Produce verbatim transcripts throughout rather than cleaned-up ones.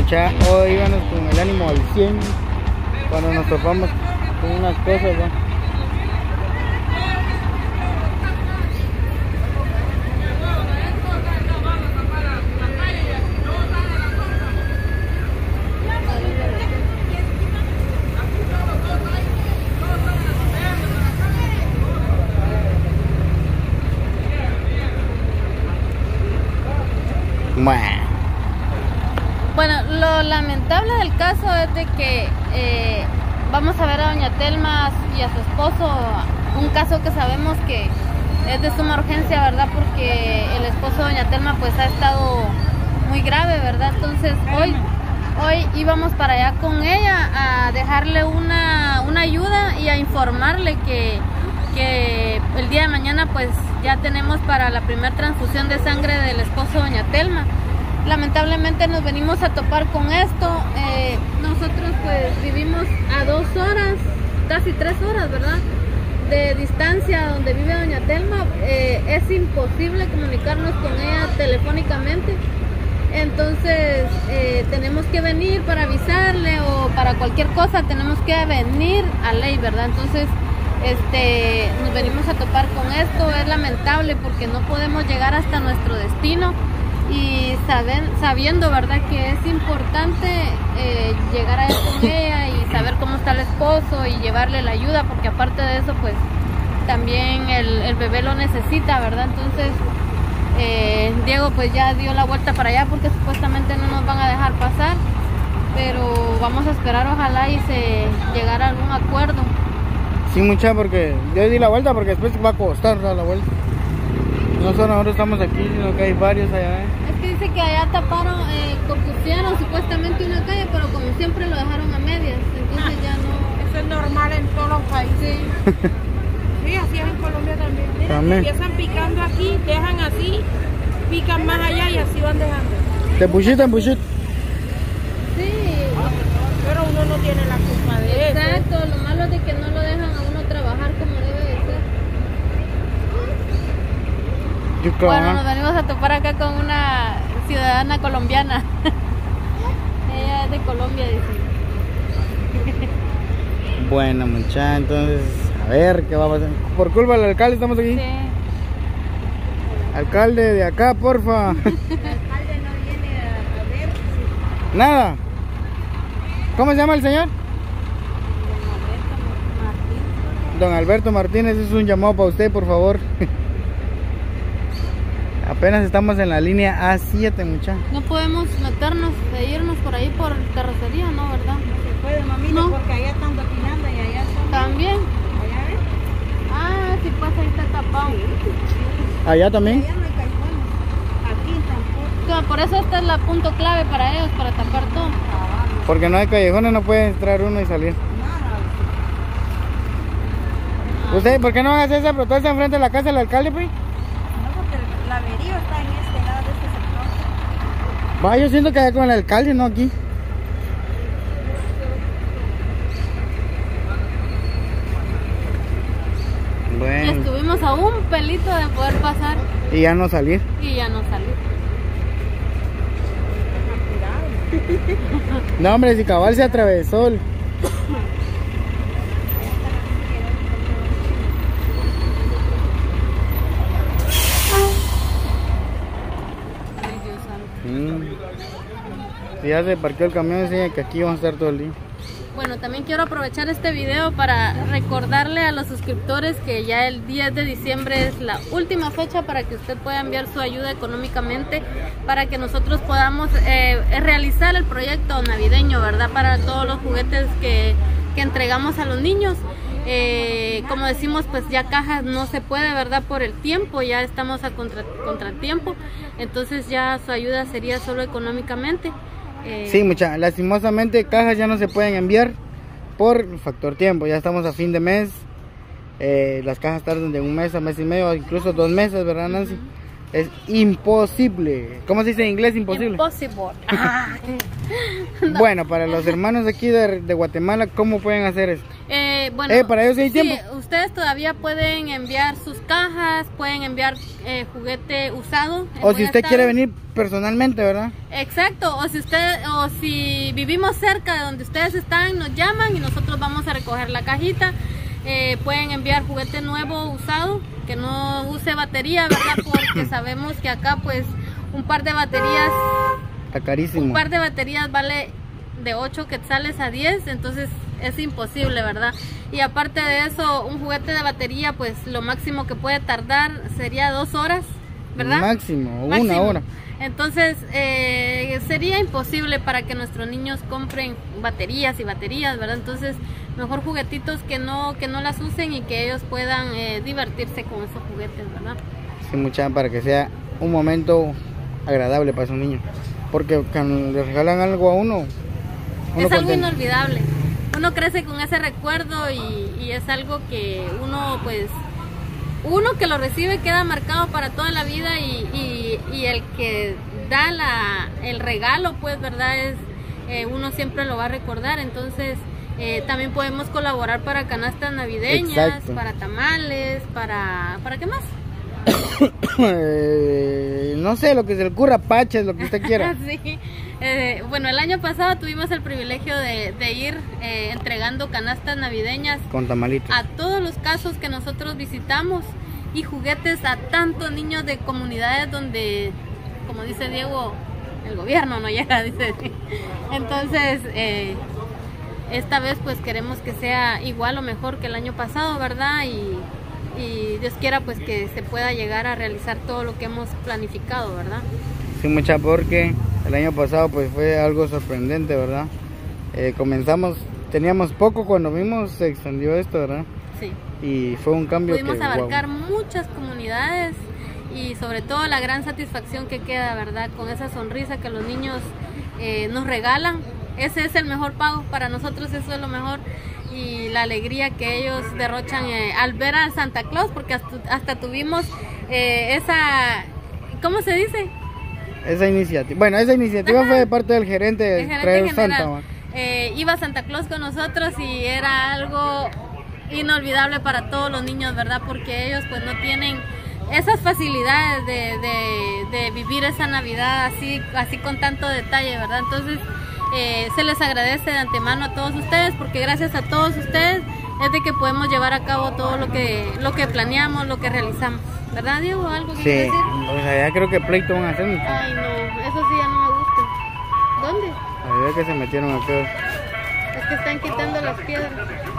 Mucha, hoy íbamos con el ánimo al cien cuando nos topamos con unas cosas, ¿no? Bueno, lo lamentable del caso es de que eh, vamos a ver a doña Telma y a su esposo, un caso que sabemos que es de suma urgencia, ¿verdad? Porque el esposo de doña Telma pues ha estado muy grave, ¿verdad? Entonces hoy, hoy íbamos para allá con ella a dejarle una, una ayuda y a informarle que, que el día de mañana pues ya tenemos para la primera transfusión de sangre del esposo de doña Telma. Lamentablemente nos venimos a topar con esto. Eh, nosotros pues vivimos a dos horas, casi tres horas, ¿verdad?, de distancia donde vive doña Telma. Eh, es imposible comunicarnos con ella telefónicamente. Entonces eh, tenemos que venir para avisarle o para cualquier cosa tenemos que venir a ley, ¿verdad? Entonces este, nos venimos a topar con esto. Es lamentable porque no podemos llegar hasta nuestro destino. Y saben, sabiendo, ¿verdad?, que es importante eh, llegar a con ella y saber cómo está el esposo y llevarle la ayuda, porque aparte de eso, pues también el, el bebé lo necesita, ¿verdad? Entonces, eh, Diego pues ya dio la vuelta para allá porque supuestamente no nos van a dejar pasar, pero vamos a esperar, ojalá y se llegara a algún acuerdo. Sí, mucha, porque yo di la vuelta porque después va a costar dar la vuelta. No solo nosotros estamos aquí, sino que hay varios allá, ¿eh? Es que dice que allá taparon, eh, compusieron supuestamente una calle, pero como siempre lo dejaron a medias, entonces ah, ya no... Eso es normal en todos los países. Sí, sí, así es en Colombia también. Mira, también. Empiezan picando aquí, dejan así, pican más allá y así van dejando. ¿Te pusiste en puchito? Sí. Pero uno no tiene la culpa de eso. Exacto, lo malo es de que no lo dejan a uno trabajar como debe de ser. Bueno, nos venimos a topar acá con una ciudadana colombiana. Ella es de Colombia, dice. Bueno, muchacha, entonces, a ver qué va a pasar. Por culpa del alcalde estamos aquí. Sí. Alcalde de acá, porfa. El alcalde no viene a, a ver. Nada. ¿Cómo se llama el señor? Don Alberto Martínez, es un llamado para usted, por favor. Apenas estamos en la línea A siete, muchachos. No podemos meternos e irnos por ahí por terracería, ¿no? ¿Verdad? No se puede, mamita, no, porque allá están doquinando y allá están... ¿También? Allá ves. Ah, si pasa, ahí está tapado. Sí. ¿Allá también? Allá no hay callejones. Aquí tampoco. Por eso esta es la punto clave para ellos, para tapar todo. Porque no hay callejones, no puede entrar uno y salir. Nada. ¿Usted por qué no van a hacer esa protesta enfrente de la casa del alcalde, pues? La avería está en este lado de este sector. Va, yo siento que allá con el alcalde, no aquí. Bueno. Estuvimos a un pelito de poder pasar. Y ya no salir. Y ya no salir. No, hombre, si cabal se atravesó. El... Si ya se parqueó el camión, enseña que aquí vamos a estar todo el día. Bueno, también quiero aprovechar este video para recordarle a los suscriptores que ya el diez de diciembre es la última fecha para que usted pueda enviar su ayuda económicamente para que nosotros podamos eh, realizar el proyecto navideño, ¿verdad? Para todos los juguetes que, que entregamos a los niños. Eh, como decimos, pues ya cajas no se puede, ¿verdad? Por el tiempo, ya estamos a contra, contratiempo, entonces ya su ayuda sería solo económicamente. Eh... Sí, mucha, lastimosamente cajas ya no se pueden enviar por el factor tiempo, ya estamos a fin de mes, eh, las cajas tardan de un mes a mes y medio, incluso dos meses, ¿verdad, Nancy? Uh-huh. Es imposible. ¿Cómo se dice en inglés? Imposible. Imposible. No. Bueno, para los hermanos de aquí de, de Guatemala, ¿cómo pueden hacer esto? Eh, Eh, bueno, eh, para ellos hay sí, tiempo. Ustedes todavía pueden enviar sus cajas, pueden enviar eh, juguete usado. O si usted quiere venir personalmente, ¿verdad? Exacto, o si usted, o si vivimos cerca de donde ustedes están, nos llaman y nosotros vamos a recoger la cajita. Eh, pueden enviar juguete nuevo usado, que no use batería, ¿verdad? Porque sabemos que acá pues un par de baterías, está carísimo. Un par de baterías vale de ocho quetzales a diez, entonces es imposible, ¿verdad? Y aparte de eso, un juguete de batería, pues lo máximo que puede tardar sería dos horas, ¿verdad? Máximo, una Máximo. hora. Entonces, eh, sería imposible para que nuestros niños compren baterías y baterías, ¿verdad? Entonces, mejor juguetitos que no que no las usen y que ellos puedan eh, divertirse con esos juguetes, ¿verdad? Sí, mucha, para que sea un momento agradable para esos niños. Porque cuando les regalan algo a uno, uno es algo contento. inolvidable. Uno crece con ese recuerdo y, y es algo que uno, pues, uno que lo recibe queda marcado para toda la vida y, y, y el que da la, el regalo, pues, ¿verdad? Es, eh, uno siempre lo va a recordar. Entonces, eh, también podemos colaborar para canastas navideñas, Exacto. para tamales, para... ¿Para qué más? eh, no sé, lo que se le ocurra, paches, lo que usted quiera. Sí. Eh, bueno, el año pasado tuvimos el privilegio de, de ir eh, entregando canastas navideñas Con tamalitos. a todos los casos que nosotros visitamos y juguetes a tantos niños de comunidades donde, como dice Diego, el gobierno no llega, dice. Entonces, eh, esta vez pues queremos que sea igual o mejor que el año pasado, ¿verdad? Y, y Dios quiera pues que se pueda llegar a realizar todo lo que hemos planificado, ¿verdad? Sí, mucha, porque el año pasado pues fue algo sorprendente, ¿verdad? Eh, comenzamos, teníamos poco, cuando vimos se extendió esto, ¿verdad? Sí. Y fue un cambio Pudimos que, abarcar wow. muchas comunidades y sobre todo la gran satisfacción que queda, ¿verdad? Con esa sonrisa que los niños eh, nos regalan. Ese es el mejor pago para nosotros, eso es lo mejor. Y la alegría que ellos derrochan eh, al ver a Santa Claus, porque hasta, hasta tuvimos eh, esa, ¿cómo se dice? Esa iniciativa, bueno, esa iniciativa Ajá. fue de parte del gerente de El gerente Traer general. Santa. Eh, iba Santa Claus con nosotros y era algo inolvidable para todos los niños, ¿verdad? Porque ellos pues no tienen esas facilidades de, de, de vivir esa Navidad así, así con tanto detalle, ¿verdad? Entonces eh, se les agradece de antemano a todos ustedes, porque gracias a todos ustedes es de que podemos llevar a cabo todo lo que, lo que planeamos, lo que realizamos, ¿verdad, Diego? ¿Algo que Sí, quieras decir? o sea, ya creo que pleito van a hacer. mucha. Ay, no, eso sí ya no me gusta. ¿Dónde? A ver que se metieron aquí. Es que están quitando las piedras.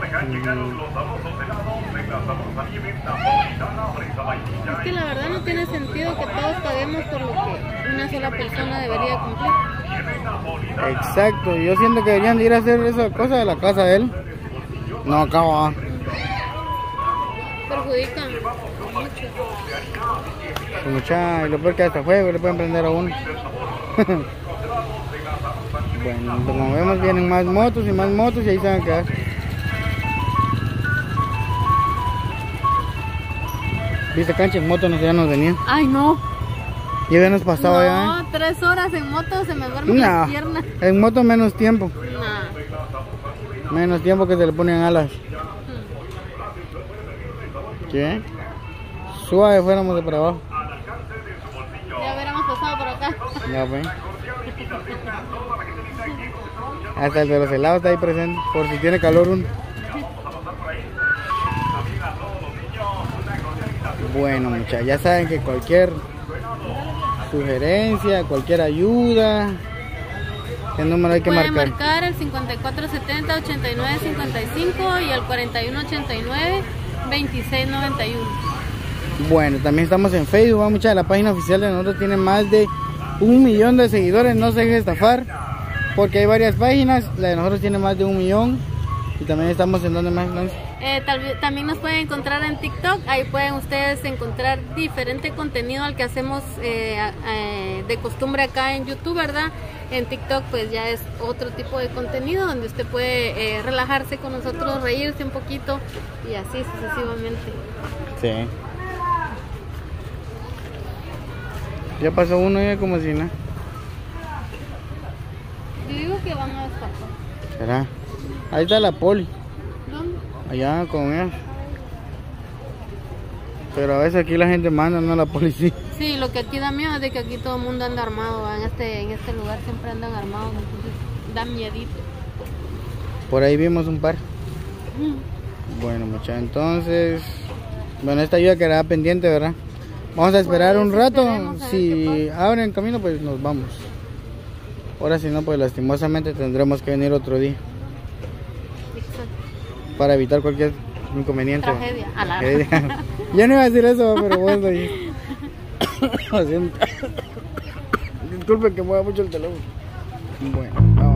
Es que la verdad no tiene sentido que todos paguemos por lo que una sola persona debería cumplir. Exacto, yo siento que deberían de ir a hacer esa cosa de la casa de él. No, acaba. Perjudican mucho. Pues mucha, y lo peor que hasta juego le pueden prender a uno. Bueno, como vemos vienen más motos y más motos y ahí se van a quedar. Viste, cancha en moto no, ya nos venían. Ay, no. Ya habíamos pasado No, ya, ¿eh? tres horas en moto se me duermen No, las piernas. en moto menos tiempo. Nah. Menos tiempo que se le ponen alas. Hmm. ¿Qué? Suave fuéramos de para abajo. Ya hubiéramos pasado por acá. Ya ven. Hasta el de los helados está ahí presente, por si tiene calor uno. Bueno, muchachos, ya saben que cualquier sugerencia, cualquier ayuda, el número hay que Pueden marcar. marcar el cincuenta y cuatro setenta, ochenta y nueve cincuenta y cinco y el cuarenta y uno ochenta y nueve, veintiséis noventa y uno. Bueno, también estamos en Facebook, muchachos, la página oficial de nosotros tiene más de un millón de seguidores, no se dejen estafar, porque hay varias páginas, la de nosotros tiene más de un millón. Y también estamos en donde más, Nancy. Eh, tal, también nos pueden encontrar en TikTok, ahí pueden ustedes encontrar diferente contenido al que hacemos eh, eh, de costumbre acá en YouTube, ¿verdad? En TikTok pues ya es otro tipo de contenido donde usted puede eh, relajarse con nosotros, reírse un poquito y así sucesivamente. Sí. Ya pasó uno ya como si nada. Yo digo que van a descartar. ¿Será? Ahí está la poli. ¿Dónde? allá con él. Pero a veces aquí la gente manda, no la policía. Sí, lo que aquí da miedo es de que aquí todo el mundo anda armado, ¿va? En este, en este lugar siempre andan armados, entonces da miedito. Por ahí vimos un par. Mm. Bueno, muchachos, entonces, bueno, esta ayuda quedará pendiente, ¿verdad? Vamos a esperar Pues, un rato. esperemos a ver Si qué abren camino, pues nos vamos. Ahora si no, pues lastimosamente tendremos que venir otro día Exacto. para evitar cualquier inconveniente. Tragedia. A la Tragedia. Yo no iba a decir eso, pero bueno, ahí. Disculpen que mueva mucho el teléfono. Bueno, vamos.